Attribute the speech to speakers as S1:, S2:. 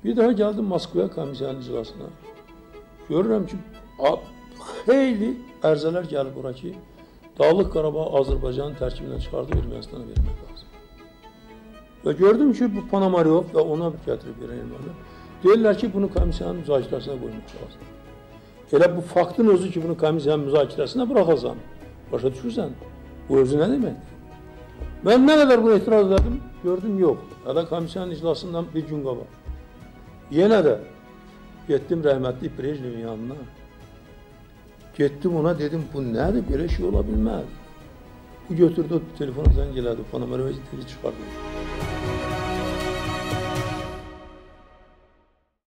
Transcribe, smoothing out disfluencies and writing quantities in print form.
S1: Bir daha geldim Moskvaya komissiyanın iclasına. Görürəm ki, xeyli ərzələr gəlib bura ki, Dağlıq Qarabağ Azərbaycanın tərkibindən çıxardıb Ermənistana vermək lazım. Və gördüm ki, bu Ponomaryov və ona gətirib verən ermənilər deyirlər ki, bunu komissiyanın müzakirəsinə qoymaq lazım. Elə bu faktın özü ki, bunu komissiyanın müzakirəsinə buraxasan, başa düşürsən, bu özü nə deməkdir? Mən nə qədər buna etiraz edim, gördüm, yox. Hələ komissiyanın iclasından bir gün qabaq. Yenə də getdim rəhmətli Brejnevin yanına. Getdim ona dedim, bu nədir, belə şey ola bilməz. Bu götürdü, telefonu zəng elədi, Ponomaryova dedi, çıxardı.